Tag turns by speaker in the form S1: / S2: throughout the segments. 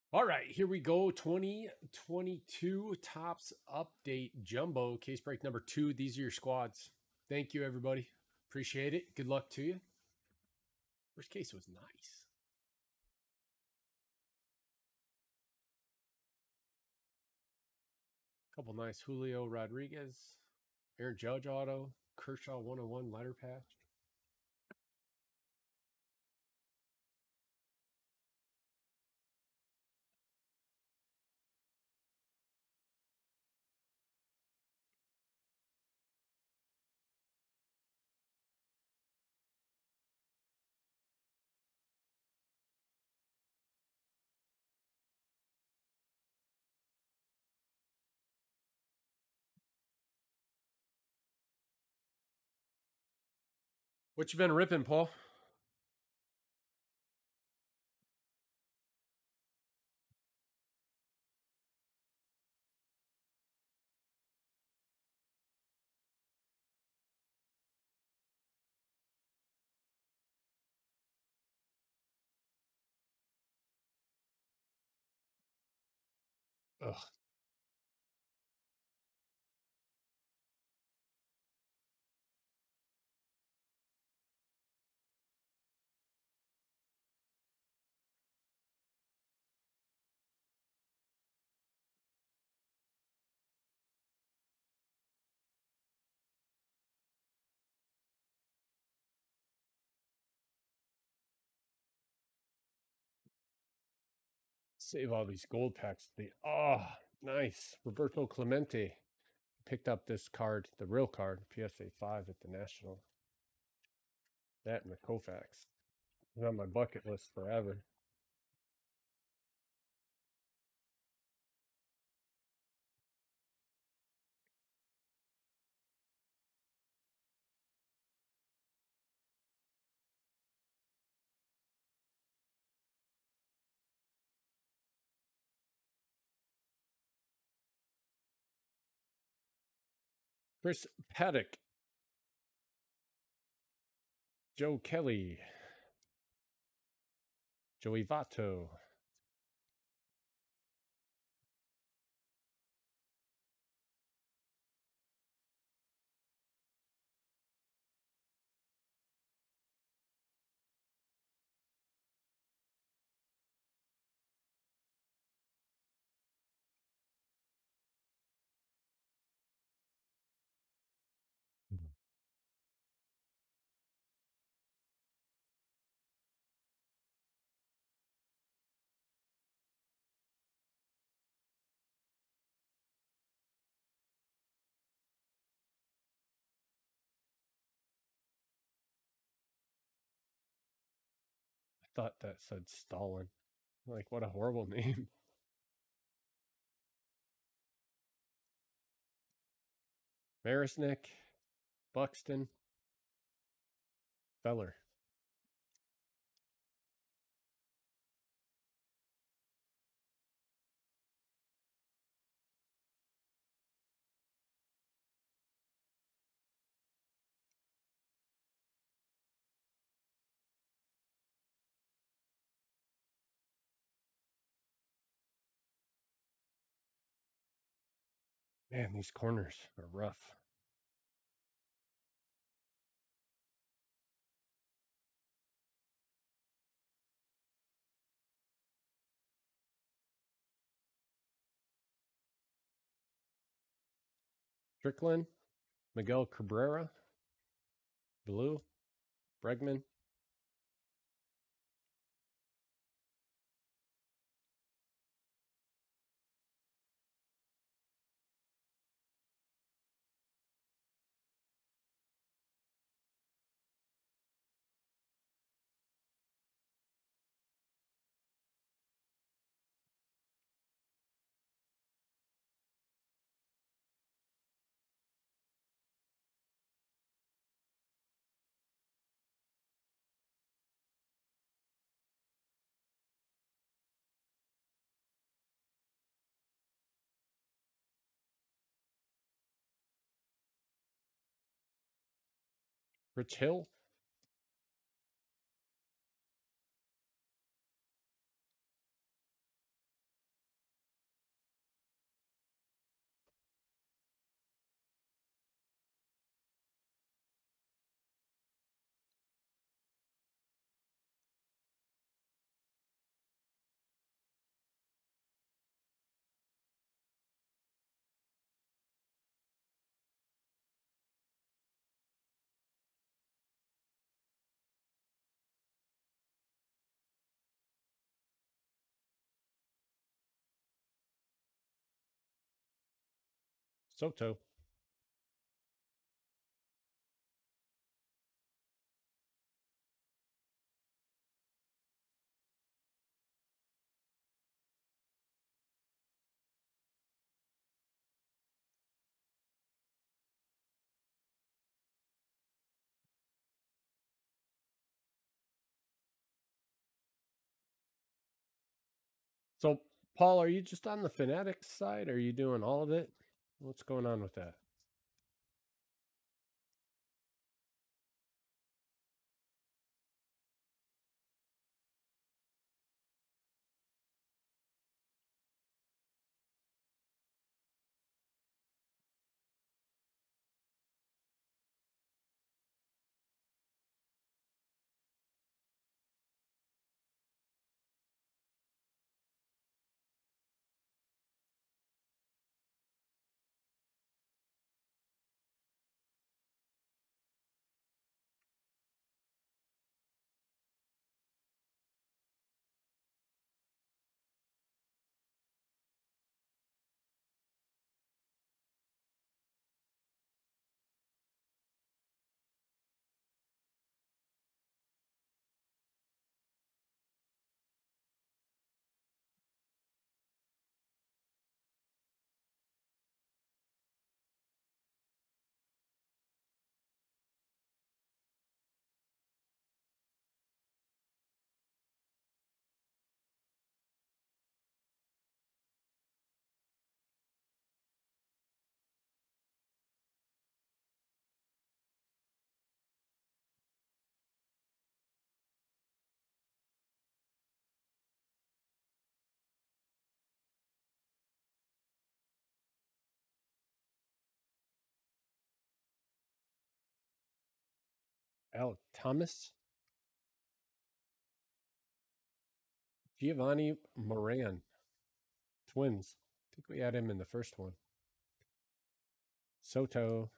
S1: All right, here we go. 2022 Tops Update Jumbo case break number 2. These are your squads. Thank you, everybody. Appreciate it. Good luck to you. First case was nice. Couple nice Julio Rodriguez, Aaron Judge auto, Kershaw 101 letter patch. What you been ripping, Paul? Ugh. Save all these gold packs. Nice. Roberto Clemente picked up this card, the real card, PSA 5 at the National. That and the Koufax. It's on my bucket list forever. Chris Paddock, Joe Kelly, Joey Votto, I thought that said Stalin. Like, what a horrible name. Marisnik, Buxton, Feller. Man, these corners are rough. Strickland, Miguel Cabrera, Blue, Bregman. Rich Hill, Soto. So, Paul, are you just on the Fanatics side? Are you doing all of it? What's going on with that? Al Thomas, Giovanni Moran, Twins. I think we had him in the first one. Soto,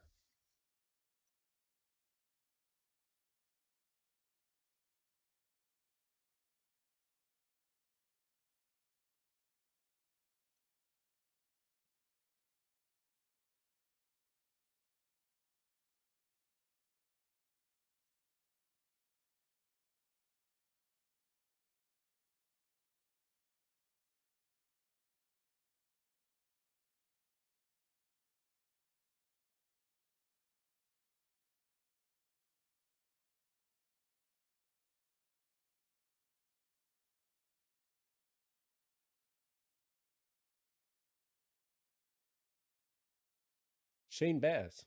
S1: Shane Baz.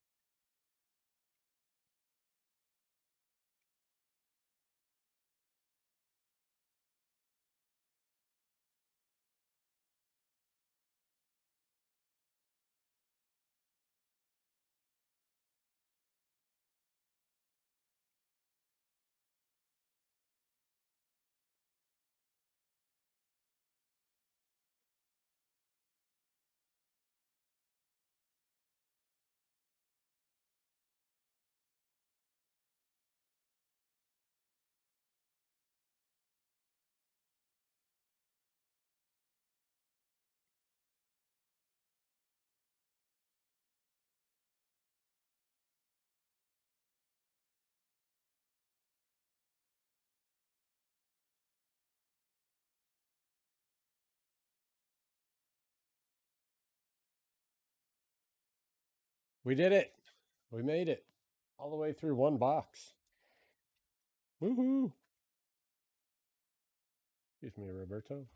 S1: We did it. We made it all the way through one box. Woohoo! Excuse me, Roberto.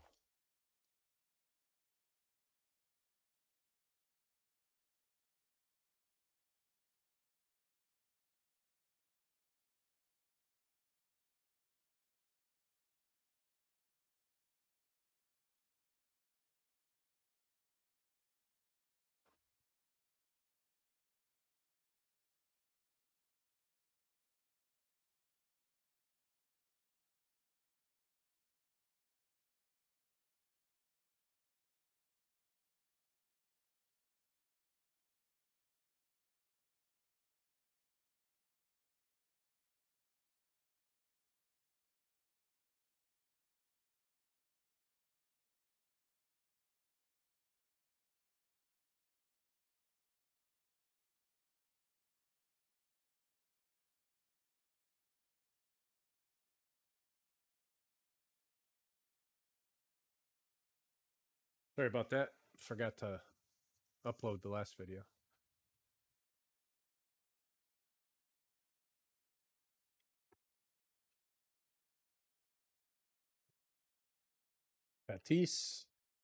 S1: Sorry about that. Forgot to upload the last video. Batiste.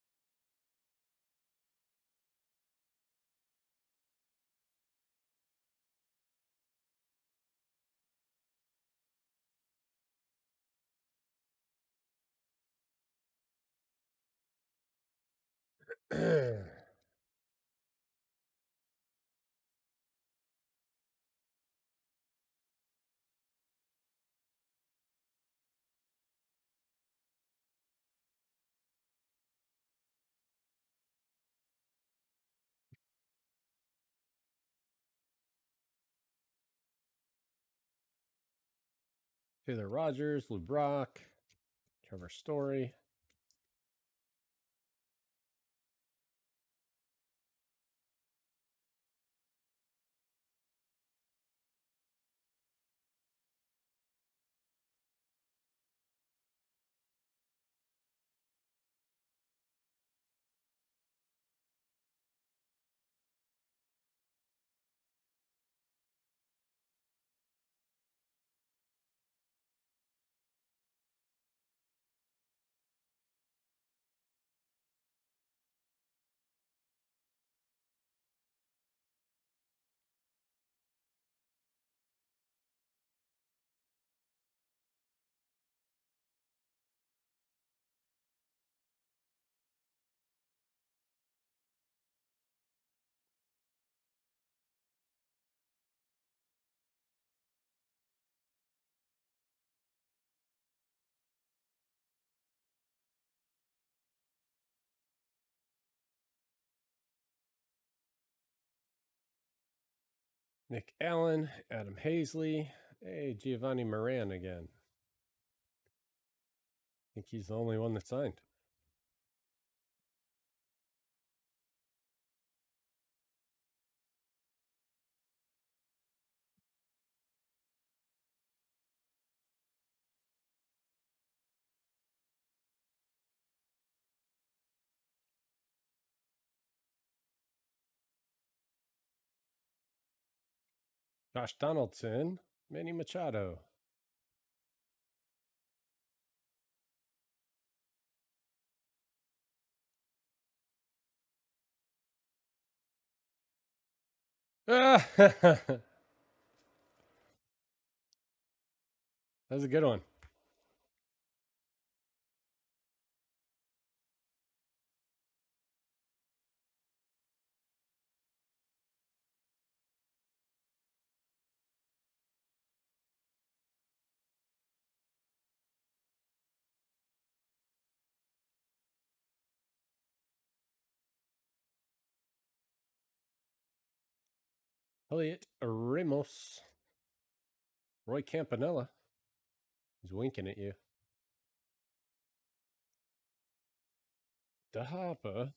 S1: Taylor Rogers, Lou Brock, Trevor Story. Nick Allen, Adam Hazley. Hey, Giovanni Moran again. I think he's the only one that signed. Josh Donaldson, Manny Machado. Ah, that was a good one. Elliot Ramos. Roy Campanella. He's winking at you. DeHapa.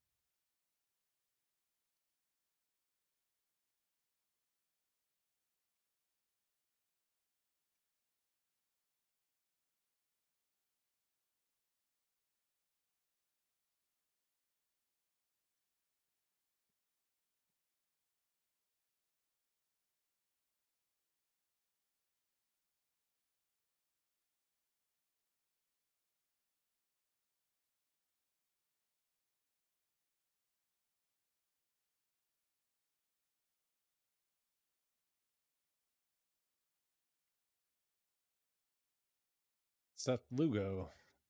S1: Seth Lugo.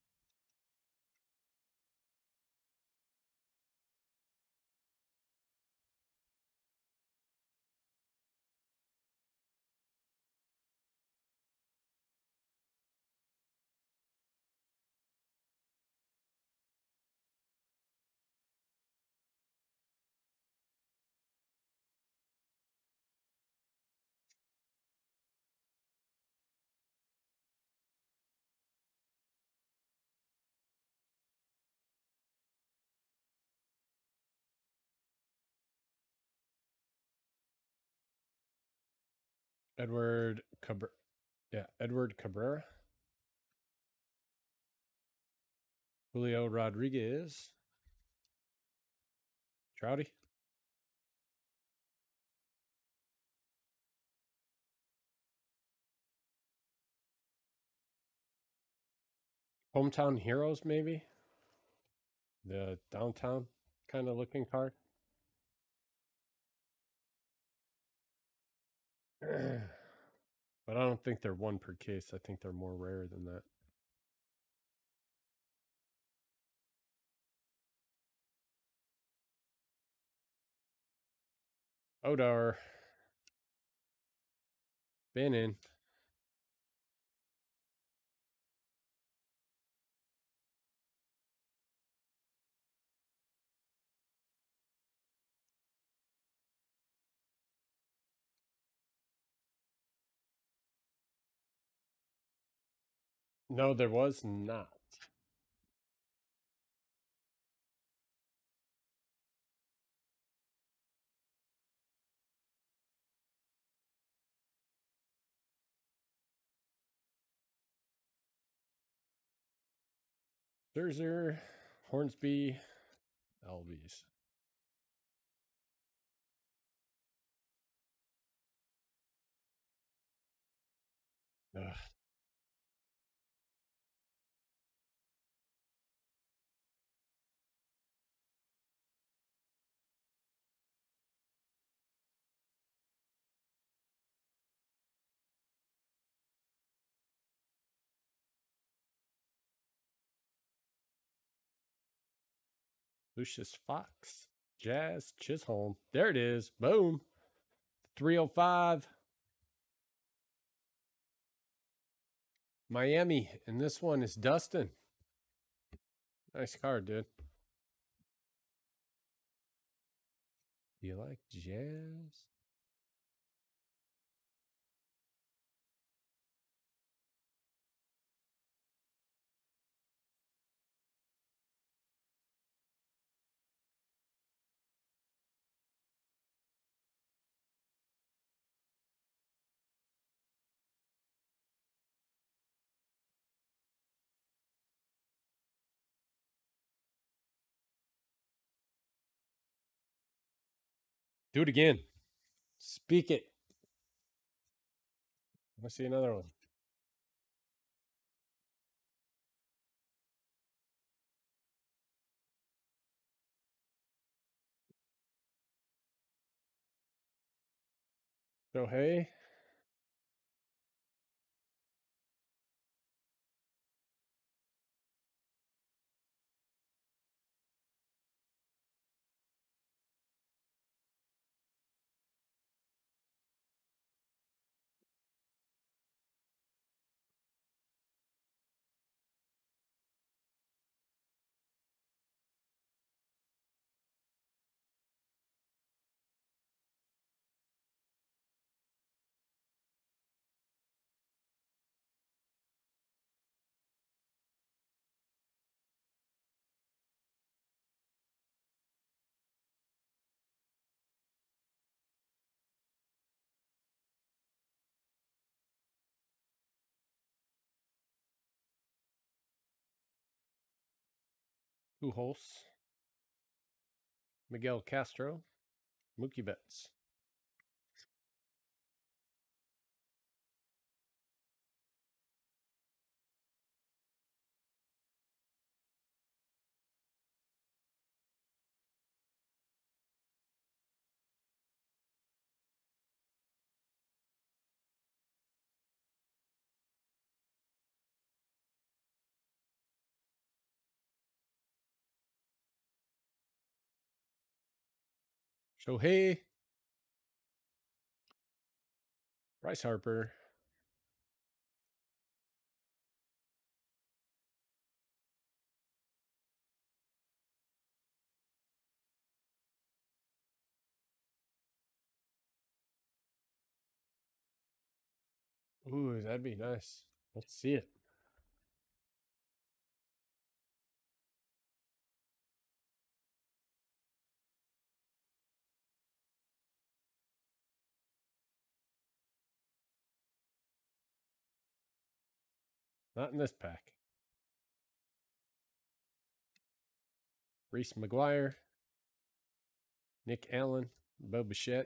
S1: Edward Cabrera. Yeah, Edward Cabrera. Julio Rodriguez. Trouty. Hometown Heroes, maybe? The downtown kind of looking card. But I don't think they're one per case. I think they're more rare than that. Odar. Been in. No, there was not. Scherzer, Hornsby, Albies. Ugh. Lucius Fox, Jazz, Chisholm. There it is. Boom. 305. Miami. And this one is Dustin. Nice card, dude. Do you like Jazz? Do it again. Speak it. Let's see another one. So, hey. Pujols. Miguel Castro. Mookie Betts. Shohei. Bryce Harper. Ooh, that'd be nice. Let's see it. Not in this pack. Reese McGuire. Nick Allen, Bo Bichette.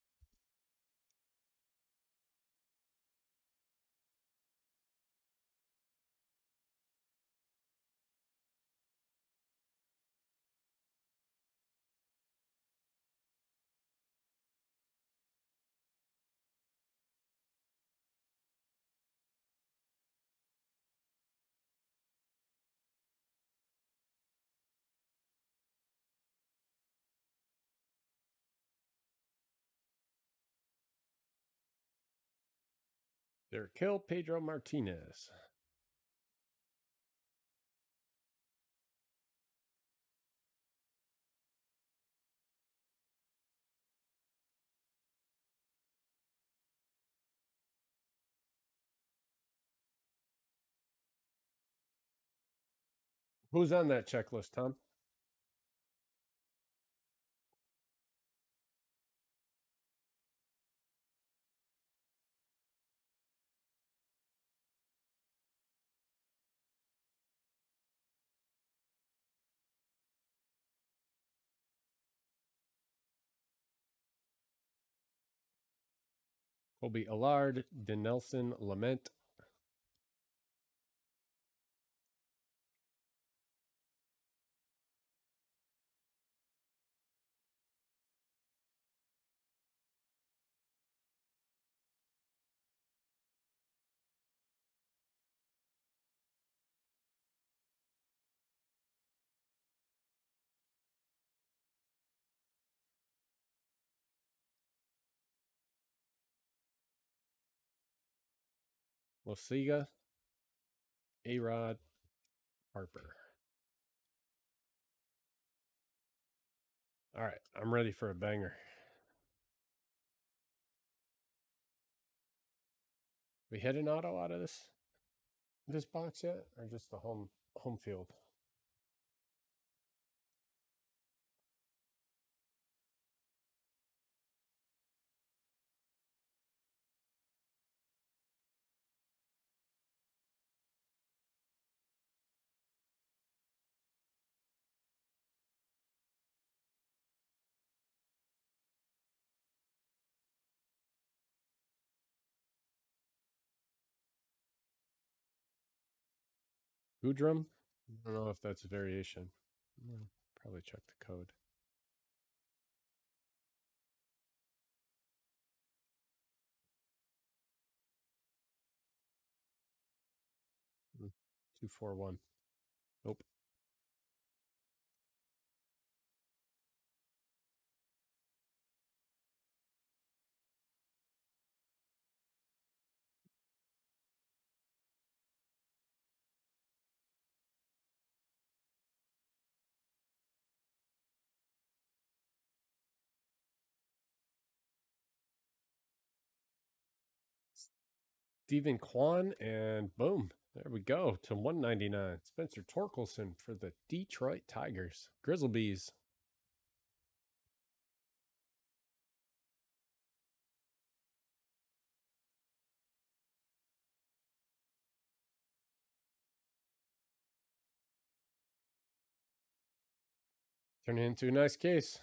S1: Derek Hill, Pedro Martinez. Who's on that checklist, Tom? Colby Allard, Denelson Lament. Losiga, A-Rod, Harper. All right, I'm ready for a banger. We hit an auto out of this box yet, or just the home field? Goodrum? I don't know if that's a variation. Probably check the code. Hmm. 241. Nope. Stephen Kwan, and boom, there we go to 199. Spencer Torkelson for the Detroit Tigers. Grizzlebees. Turning into a nice case.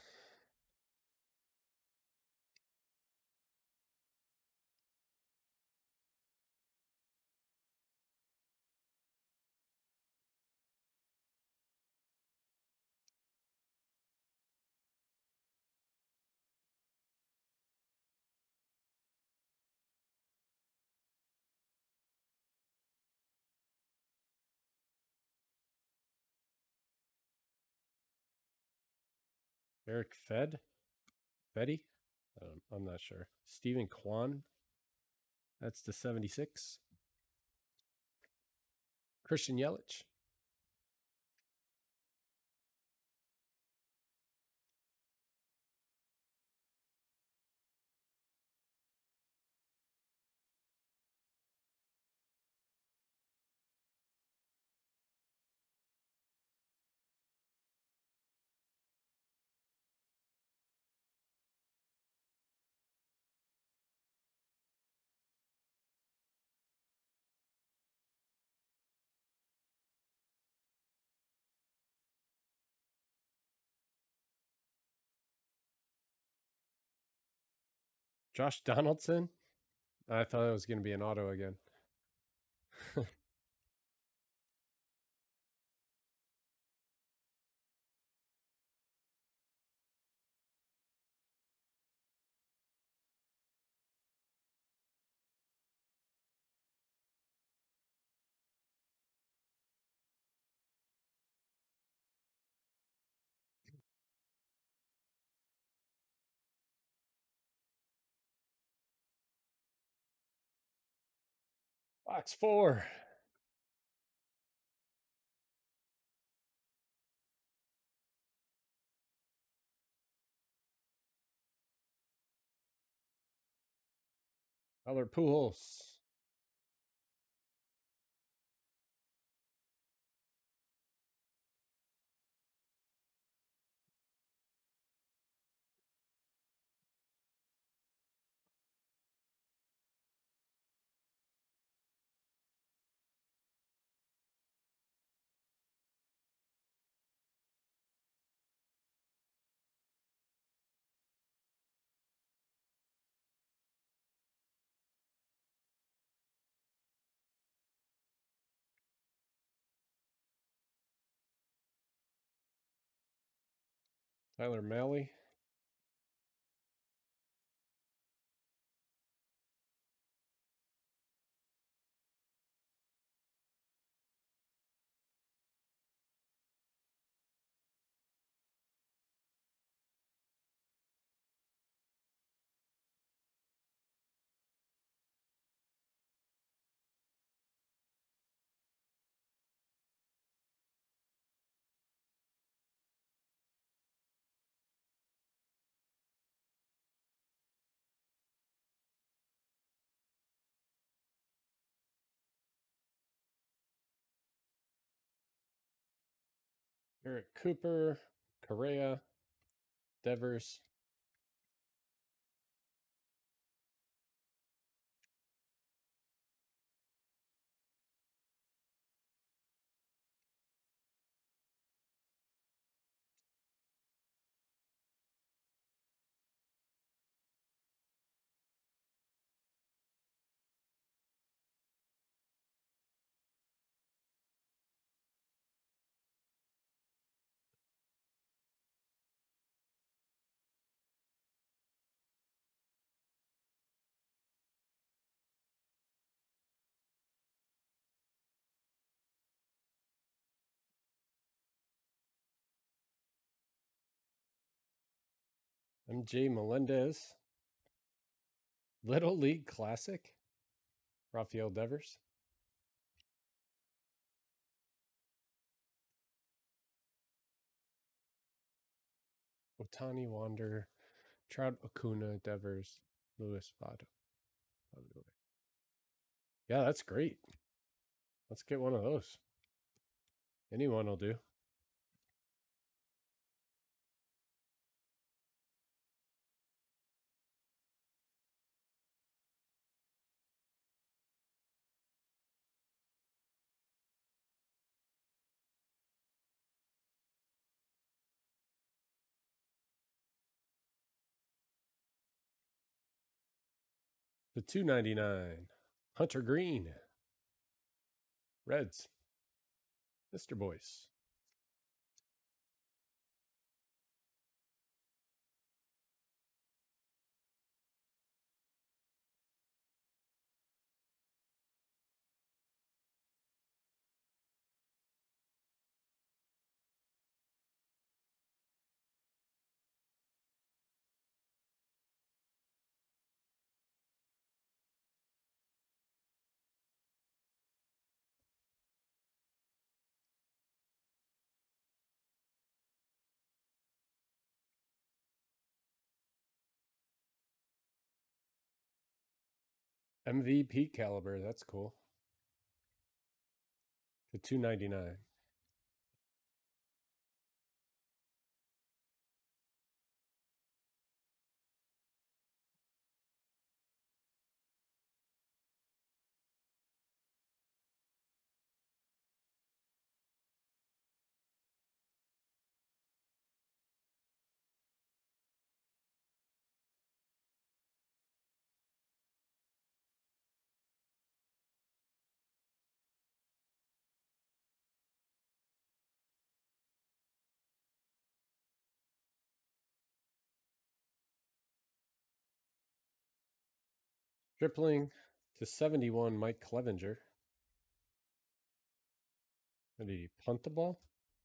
S1: Eric Fetty? I'm not sure. Stephen Kwan. That's the 76. Christian Yelich. Josh Donaldson? I thought it was going to be an auto again. Box 4. Tyler Pujols. Tyler Malley. Eric Cooper. Correa. Devers. MJ Melendez. Little League Classic. Rafael Devers. Otani Wander. Trout Acuna Devers. Luis Vado. Yeah, that's great. Let's get one of those. Anyone will do. The 299. Hunter Green. Reds. Mr. Boyce. MVP caliber. That's cool. The 299. Tripling to 71, Mike Clevenger. Did he punt the ball?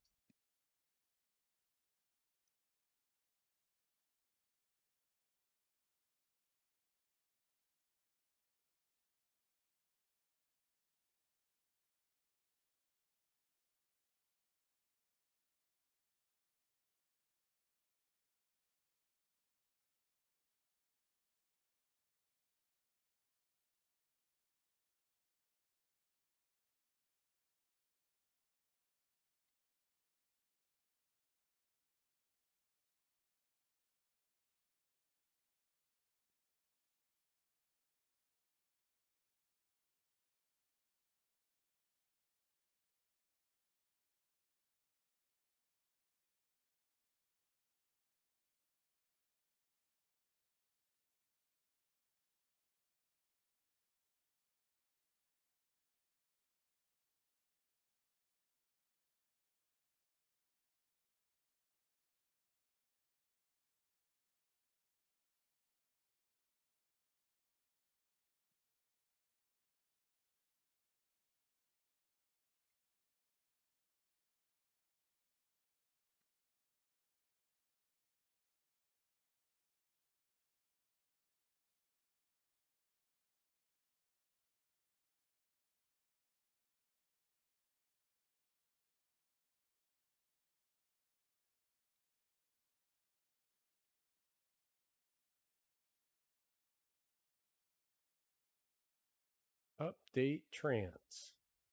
S1: Update trans.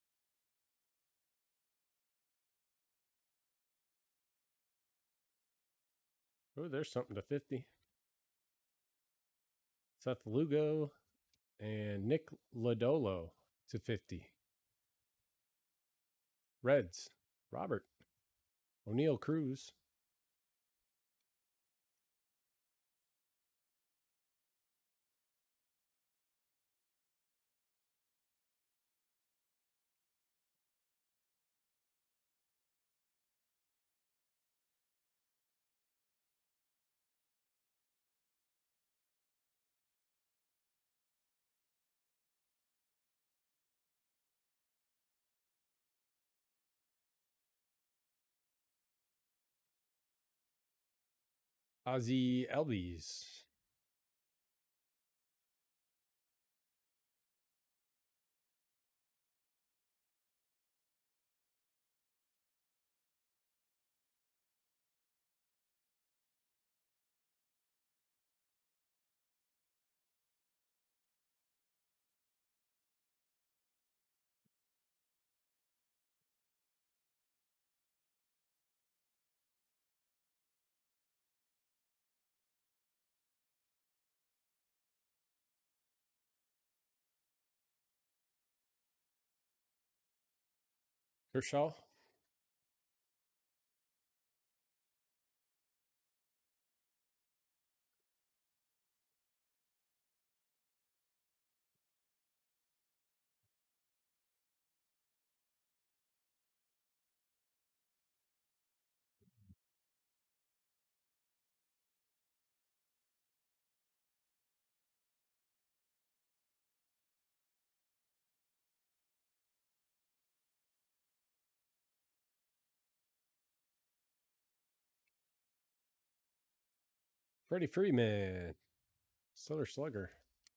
S1: Oh, there's something to 50. Seth Lugo and Nick Lodolo to 50. Reds, Robert. O'Neill Cruz. Ozzy Albies. Kershaw. Freddie Freeman. Silver Slugger.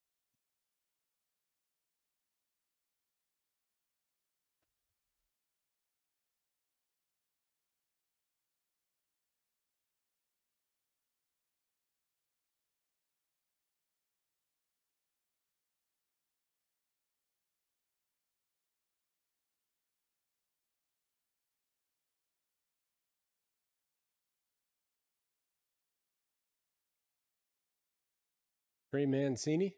S1: Trey Mancini.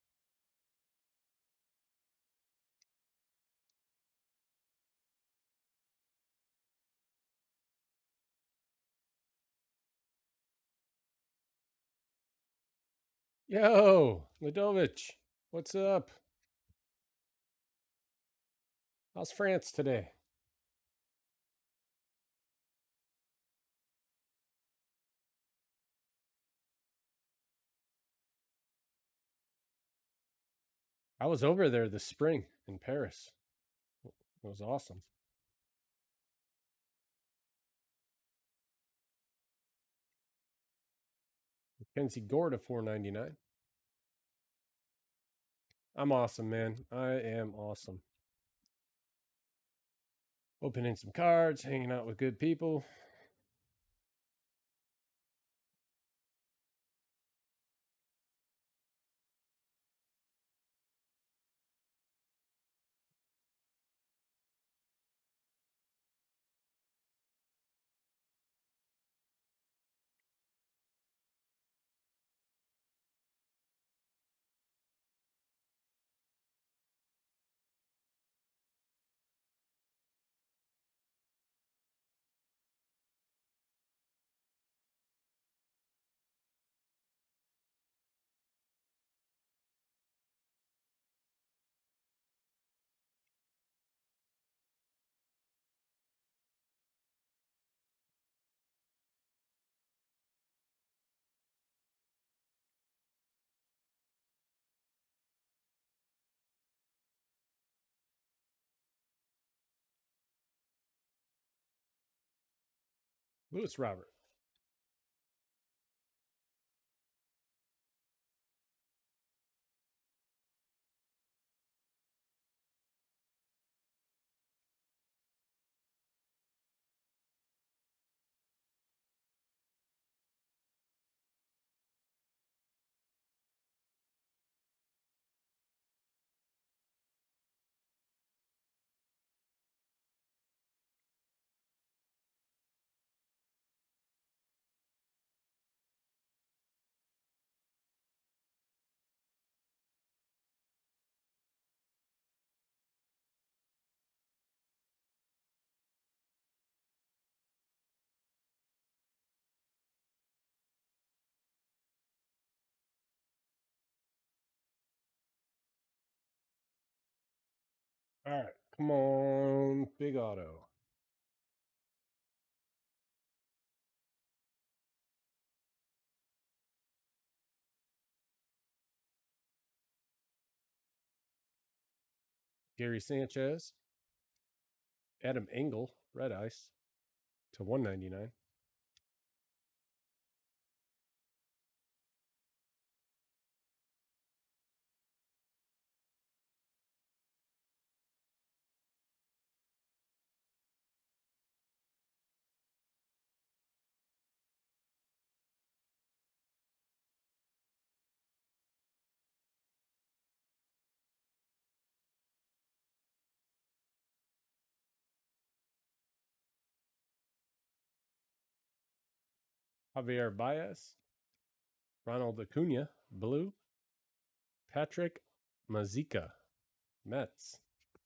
S1: Yo, Ladovich. What's up? How's France today? I was over there this spring in Paris. It was awesome. Mackenzie Gore to 4.99. I'm awesome, man. I am awesome. Opening some cards, hanging out with good people. Lewis Robert. All right, come on, big auto. Gary Sanchez, Adam Engel, red ice to 1.99. Javier Baez, Ronald Acuna, blue. Patrick Mazeika, Mets.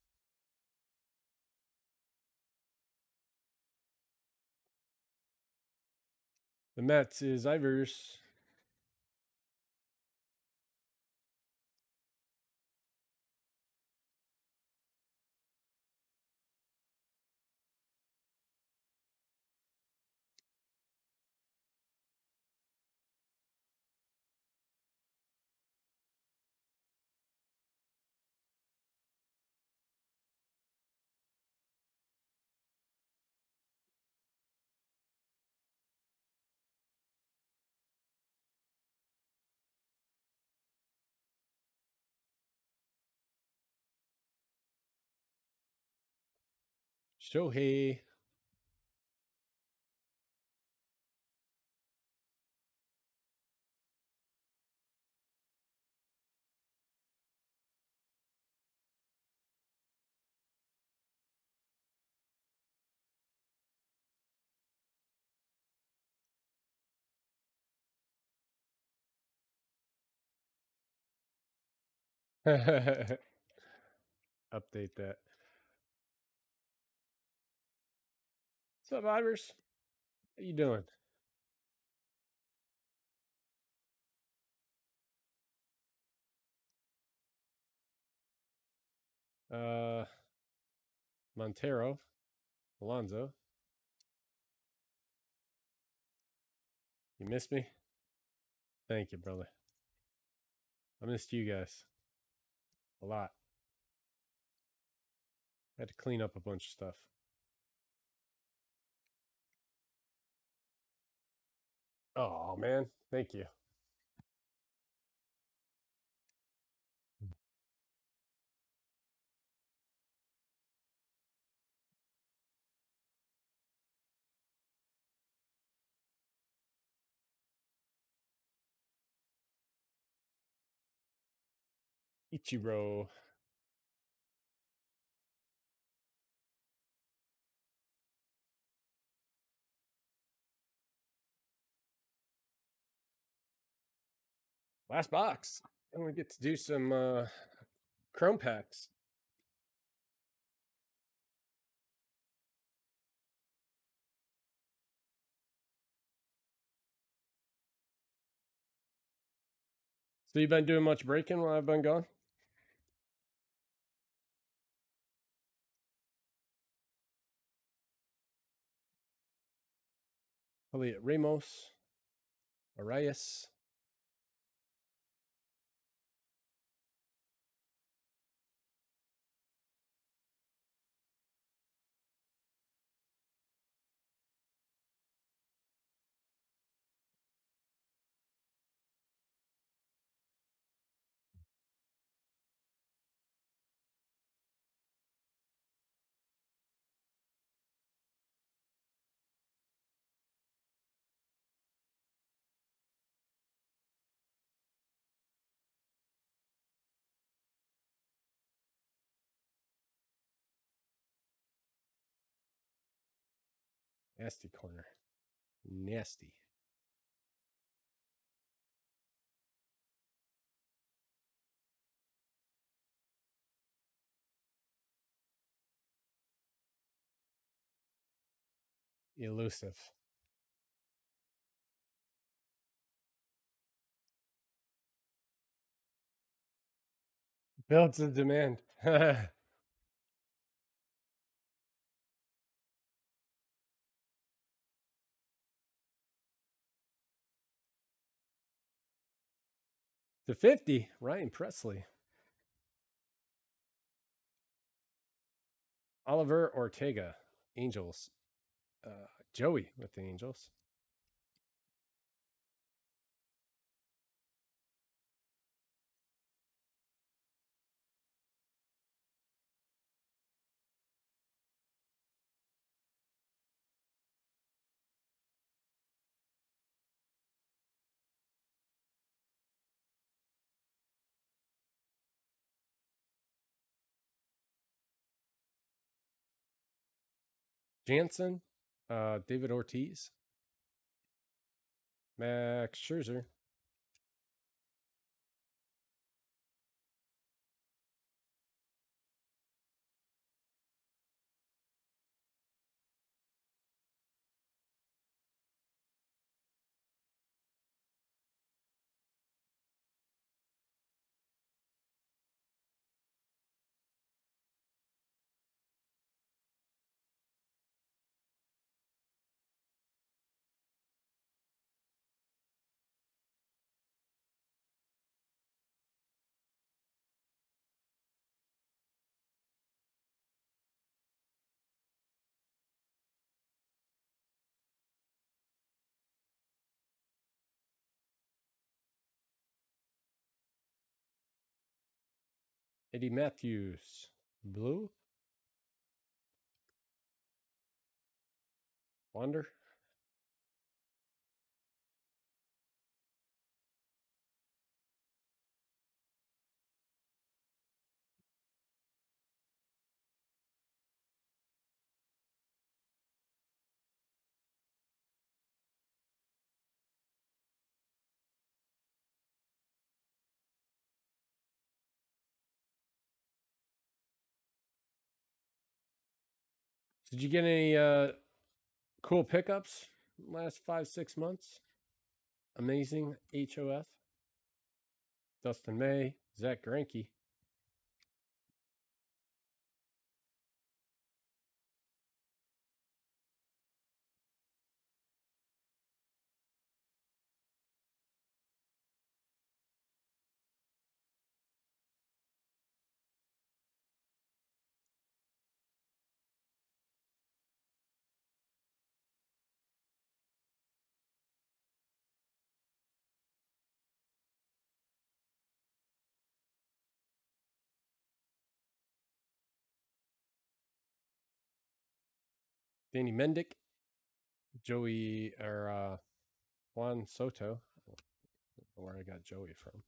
S1: The Mets is Ivers. Shohei. Update that. What's up, Ivers? How you doing? Uh, Montero, Alonzo. You missed me? Thank you, brother. I missed you guys. A lot. Had to clean up a bunch of stuff. Oh man, thank you. Ichiro. Last box. And we get to do some Chrome packs. So you've been doing much breaking while I've been gone? Elliot Ramos. Arias. Nasty corner. Nasty. Elusive. Builds the demand. To 50, Ryan Presley. Oliver Ortega, Angels. Joey with the Angels. Jansen, David Ortiz. Max Scherzer. Eddie Matthews. Blue. Wander. Did you get any cool pickups last 5-6 months? Amazing HOF. Dustin May, Zach Greinke. Danny Mendick, Joey or Juan Soto. I don't know where I got Joey from.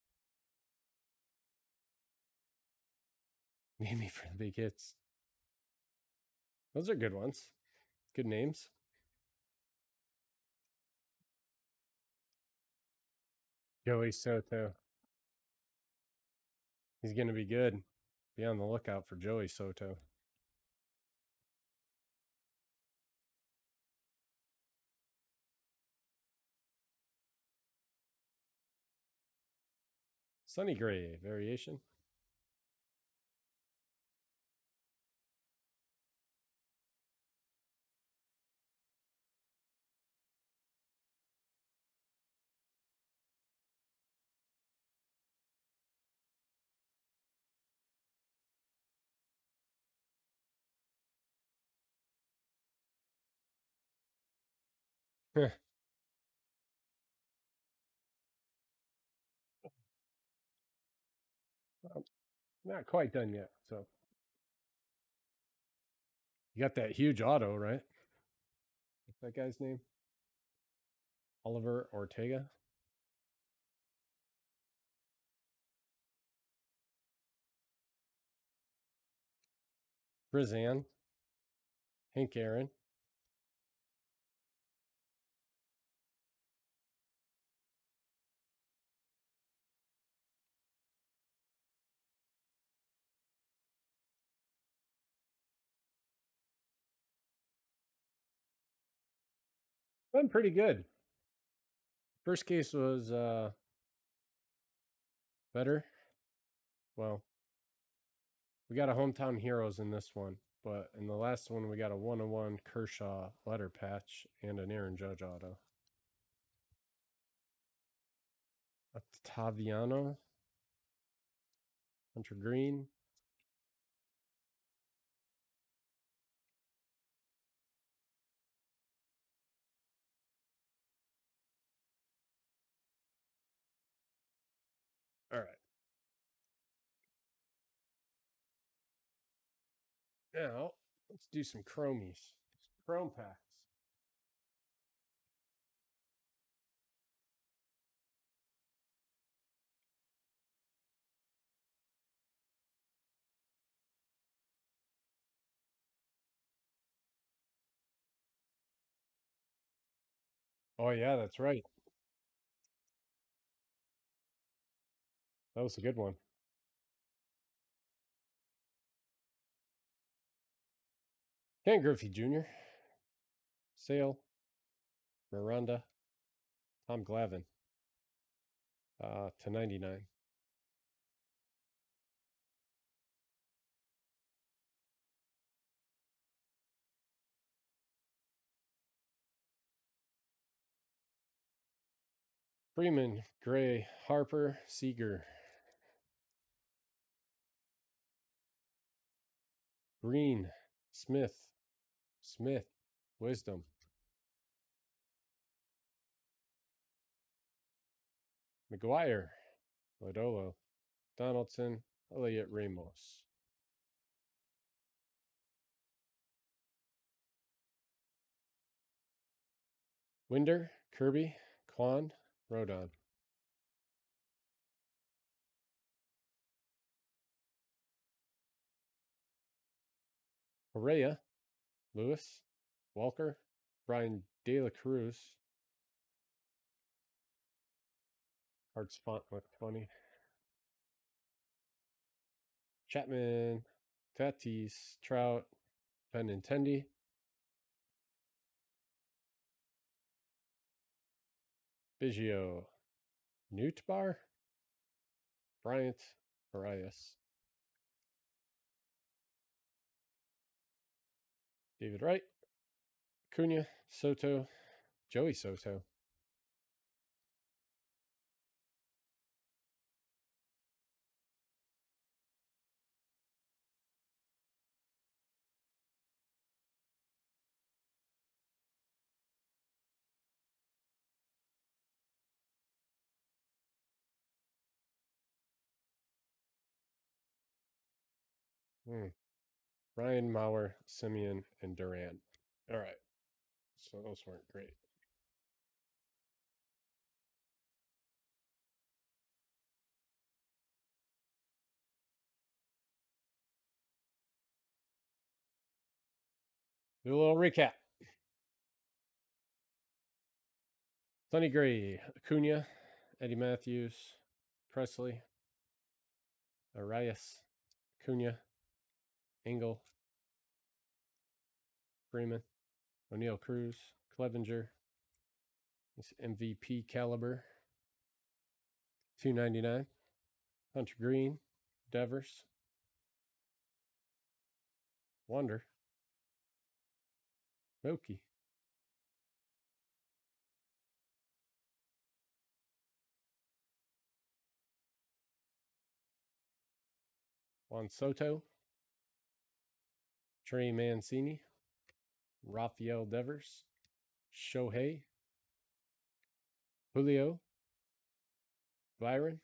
S1: Maybe for the big hits. Those are good ones. Good names. Joey Soto. He's going to be good. Be on the lookout for Joey Soto. Sunny Gray variation. Not quite done yet. So you got that huge auto, right? What's that guy's name? Oliver Ortega. Brizan. Hank Aaron. Been pretty good. First case was better. Well, we got a hometown heroes in this one, but in the last one we got a 101 Kershaw letter patch and an Aaron Judge auto. Octaviano, Hunter Green, all right. Now let's do some chromies, chrome packs. Oh yeah, that's right. That was a good one. Ken Griffey Jr., Sale, Miranda, Tom Glavine, to 99. Freeman, Gray, Harper, Seager, Green, Smith, Wisdom, McGuire, Lodolo, Donaldson, Elliott Ramos. Winder, Kirby, Kwan, Rodon. Correa, Lewis, Walker, Brian De La Cruz. Hard spot looked funny. Chapman, Tatis, Trout, Benintendi. Biggio, Newtbar, Bryant, Arias. David Wright, Cunha, Soto, Joey Soto. Ryan Mauer, Simeon, and Duran. All right. So those weren't great. Do a little recap. Sonny Gray, Acuna, Eddie Matthews, Presley, Arias, Acuna, Engel, Freeman, O'Neill Cruz, Clevenger, this MVP caliber, 299. Hunter Green, Devers, Wonder, Mookie, Juan Soto, Trey Mancini, Rafael Devers, Shohei, Julio, Byron,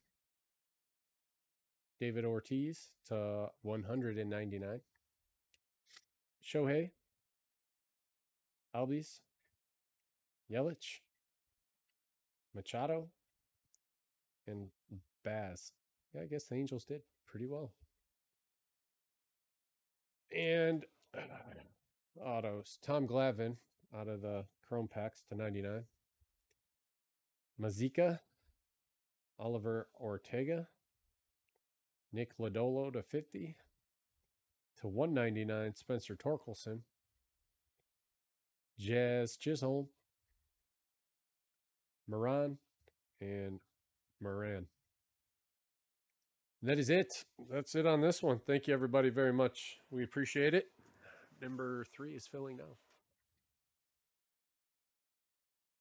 S1: David Ortiz to 199. Shohei, Albies, Yelich, Machado, and Baz. Yeah, I guess the Angels did pretty well. And autos. Tom Glavine out of the Chrome packs to 99. Mazika, Oliver Ortega, Nick Lodolo to 50. To 199, Spencer Torkelson, Jazz Chisholm, Moran, and Moran. That is it. That's it on this one. Thank you, everybody, very much. We appreciate it. Number 3 is filling now.